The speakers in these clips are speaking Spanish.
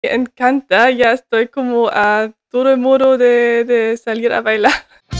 Me encanta, ya estoy como a todo el modo de salir a bailar.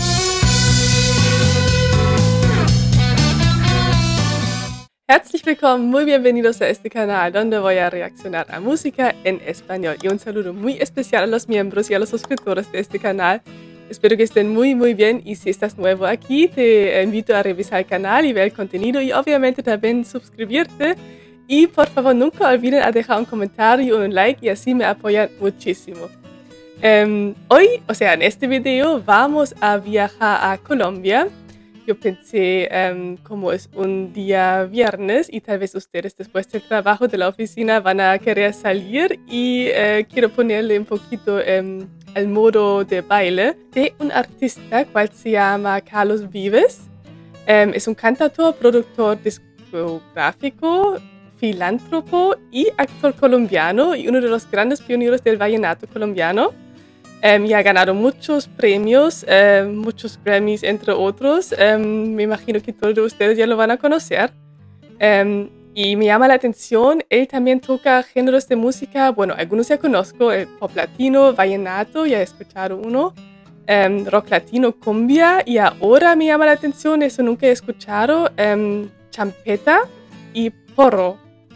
Herzlich willkommen, muy bienvenidos a este canal donde voy a reaccionar a música en español y un saludo muy especial a los miembros y a los suscriptores de este canal. Espero que estén muy bien y si estás nuevo aquí te invito a revisar el canal y ver el contenido y obviamente también suscribirte y por favor nunca olviden a dejar un comentario o un like y así me apoyan muchísimo. Hoy, o sea en este video vamos a viajar a Colombia. Yo pensé, como es un día viernes y tal vez ustedes después del trabajo de la oficina van a querer salir y quiero ponerle un poquito el modo de baile de un artista cual se llama Carlos Vives. Es un cantautor, productor discográfico, filántropo y actor colombiano y uno de los grandes pioneros del vallenato colombiano. Y ha ganado muchos premios, muchos Grammys, entre otros. Me imagino que todos ustedes ya lo van a conocer. Y me llama la atención, él también toca géneros de música, bueno, algunos ya conozco, el pop latino, vallenato, ya he escuchado uno, rock latino, cumbia, y ahora me llama la atención, eso nunca he escuchado, champeta y porro.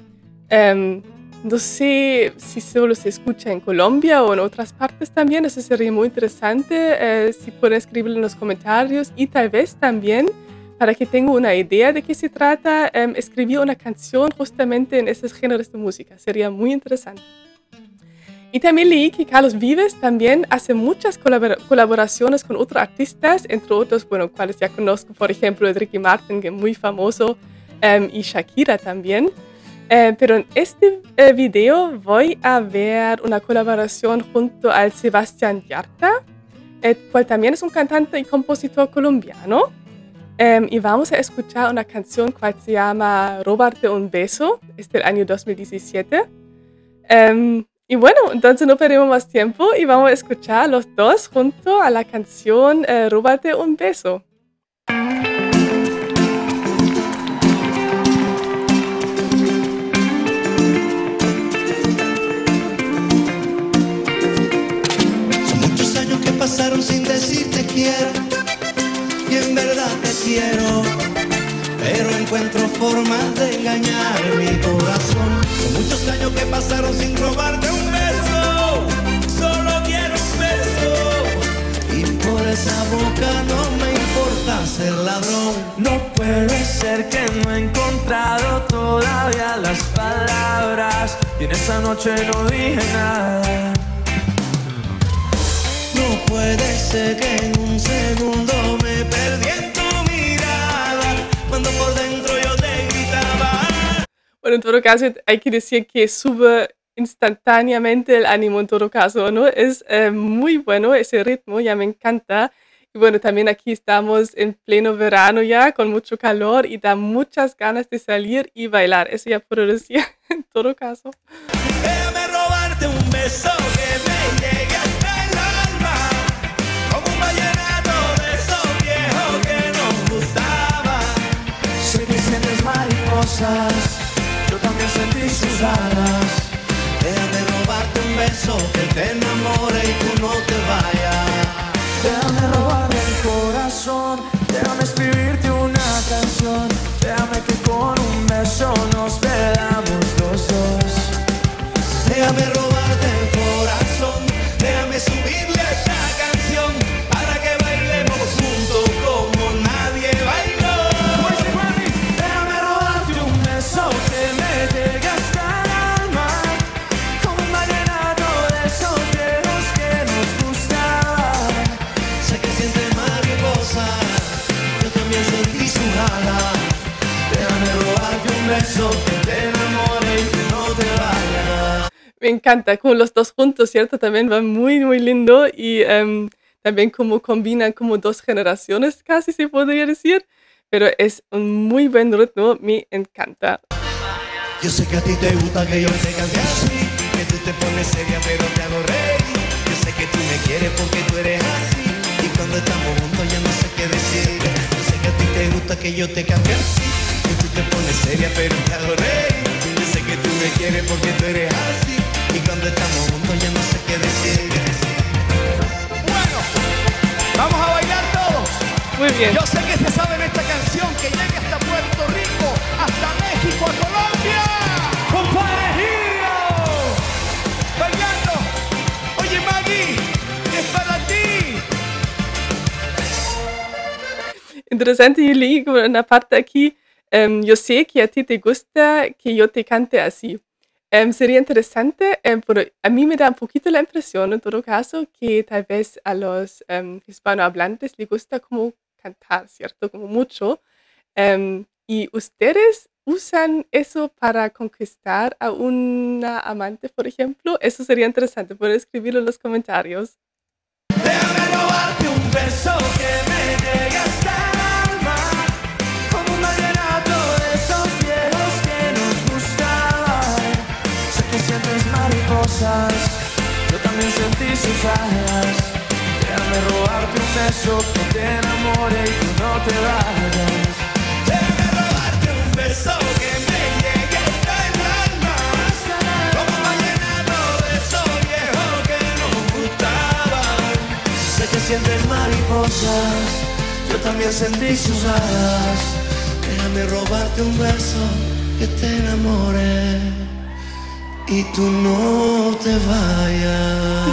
No sé si solo se escucha en Colombia o en otras partes también, eso sería muy interesante, si pueden escribirlo en los comentarios y tal vez también, para que tenga una idea de qué se trata, escribir una canción justamente en esos géneros de música, sería muy interesante. Y también leí que Carlos Vives también hace muchas colaboraciones con otros artistas, entre otros, bueno, cuales ya conozco, por ejemplo, Ricky Martin, que es muy famoso, y Shakira también. Pero en este video voy a ver una colaboración junto al Sebastián Yatra, el cual también es un cantante y compositor colombiano. Y vamos a escuchar una canción cual se llama Robarte un beso, es del año 2017. Y bueno, entonces no perdemos más tiempo y vamos a escuchar los dos junto a la canción Robarte un beso. Pasaron sin decir te quiero y en verdad te quiero, pero encuentro formas de engañar mi corazón. Son muchos años que pasaron sin robarte un beso, solo quiero un beso y por esa boca no me importa ser ladrón. No puede ser que no he encontrado todavía las palabras y en esa noche no dije nada. No puede ser que en un segundo me perdí en tu mirada, cuando por dentro yo te gritaba. Bueno, en todo caso hay que decir que sube instantáneamente el ánimo en todo caso, ¿no? Es muy bueno ese ritmo, ya me encanta. Y bueno, también aquí estamos en pleno verano ya, con mucho calor y da muchas ganas de salir y bailar. Eso ya puedo decir en todo caso. Déjame robarte un beso que me llegue hasta el alma, como un vallenato de esos viejos que nos gustaba. Sé que sientes mariposas, yo también sentí sus alas. Déjame robarte un beso que te enamore y tú no te vayas. Déjame robarte el corazón, déjame escribirte una canción. Déjame que con un beso nos perdamos los dos. Déjame robarte el corazón, déjame subirle a esta canción para que bailemos juntos como nadie bailó. Déjame robarte un beso que me llegue hasta el alma, como un vallenato de esos viejos que nos gustaba. Sé que sientes mariposa, yo también sentí su jala. Déjame robarte un beso que te enamore y que no te vayas. Me encanta, como los dos juntos, ¿cierto? También va muy lindo y también como combinan como dos generaciones casi se podría decir, pero es un muy buen ritmo, me encanta. Yo sé que a ti te gusta que yo te cante así, que tú te pones seria pero te hago reír. Yo sé que tú me quieres porque tú eres así y cuando estamos juntos ya no sé qué decir. Yo sé que a ti te gusta que yo te cante así, que tú te pones seria pero te hago reír. Yo sé que tú me quieres porque tú eres así y cuando estamos juntos ya no sé qué decir. Bueno, vamos a bailar todos. Muy bien. Yo sé que se saben esta canción que llegue hasta Puerto Rico, hasta México, a Colombia. ¡Comparejillo! Bailando. Oye, Maggie, es para ti. Interesante, yo leí como una parte aquí. Yo sé que a ti te gusta que yo te cante así. Sería interesante, pero a mí me da un poquito la impresión, en todo caso, que tal vez a los hispanohablantes les gusta como cantar, ¿cierto? Como mucho. Y ustedes usan eso para conquistar a una amante, por ejemplo. Eso sería interesante. Pueden escribirlo en los comentarios. Déjame robarte un beso que me llegue hasta el alma, como un vallenato de esos viejos que nos gustaban. Sé que sientes mariposas, yo también sentí sus alas. Déjame robarte un beso que te enamore y tú no te vayas. Déjame robarte un beso que me llegue hasta el alma, como un vallenato de esos viejos que nos gustaban. Sé que sientes mariposas, yo también sentí sus alas. Déjame robarte un beso que te enamore y tú no te vayas.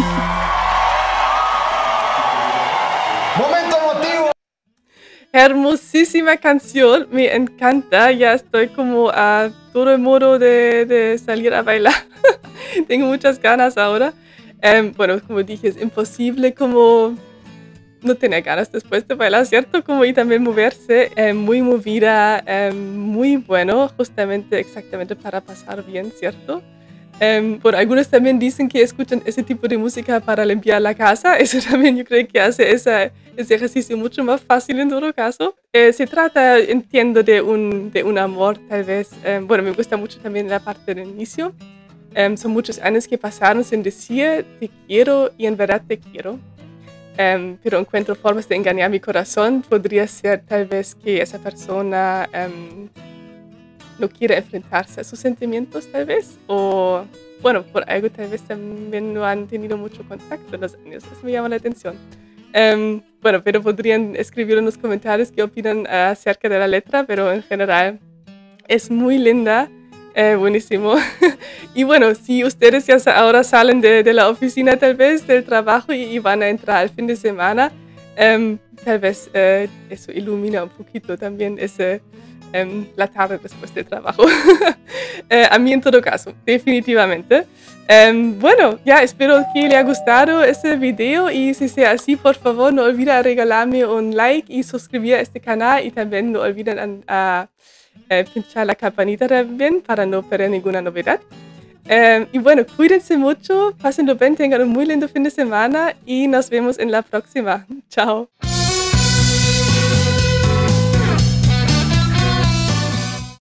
Momento emotivo. Hermosísima canción, me encanta. Ya estoy como a todo el modo de salir a bailar. Tengo muchas ganas ahora. Bueno, como dije, es imposible como no tener ganas después de bailar, ¿cierto? Como y también moverse, muy movida, muy bueno, justamente, exactamente para pasar bien, ¿cierto? Bueno, algunos también dicen que escuchan ese tipo de música para limpiar la casa. Eso también yo creo que hace ese ejercicio mucho más fácil en todo caso. Se trata, entiendo, de un amor, tal vez. Bueno, me gusta mucho también la parte del inicio. Son muchos años que pasaron sin decir te quiero y en verdad te quiero. Pero encuentro formas de engañar mi corazón. Podría ser tal vez que esa persona no quiere enfrentarse a sus sentimientos, tal vez. O, bueno, por algo tal vez también no han tenido mucho contacto en los años. Eso me llama la atención. Bueno, pero podrían escribir en los comentarios qué opinan acerca de la letra, pero en general es muy linda. Buenísimo. Y bueno, si ustedes ya ahora salen de la oficina tal vez, del trabajo y van a entrar al fin de semana, tal vez eso ilumina un poquito también la tarde después del trabajo. A mí en todo caso, definitivamente. Bueno, ya espero que les haya gustado este video y si sea así, por favor no olviden regalarme un like y suscribir a este canal y también no olviden pinchar la campanita también para no perder ninguna novedad. Y bueno, cuídense mucho, pásenlo bien, tengan un muy lindo fin de semana y nos vemos en la próxima. Chao.